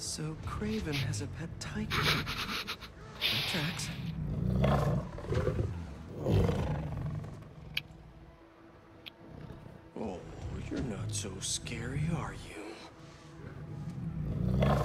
So Kraven has a pet tiger. That tracks. Oh, you're not so scary, are you?